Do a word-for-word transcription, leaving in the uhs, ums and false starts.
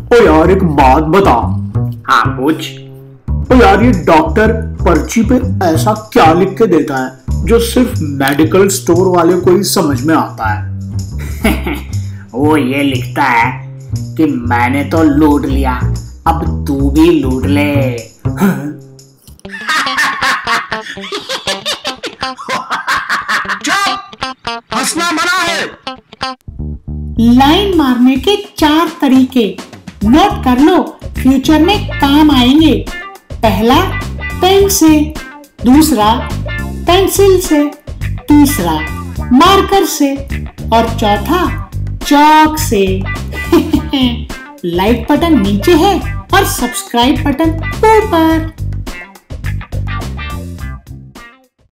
ओ यार एक बात बता। हाँ पूछ। ओ यार ये डॉक्टर पर्ची पे ऐसा क्या लिख के देता है जो सिर्फ मेडिकल स्टोर वाले को ही समझ में आता है? वो ये लिखता है कि मैंने तो लूट लिया, अब तू भी लूट ले। हंसना मना है। लाइन मारने के चार तरीके नोट कर लो, फ्यूचर में काम आएंगे। पहला पेन से, दूसरा पेंसिल से, तीसरा मार्कर से और चौथा चौक से। लाइक बटन नीचे है और सब्सक्राइब बटन ऊपर।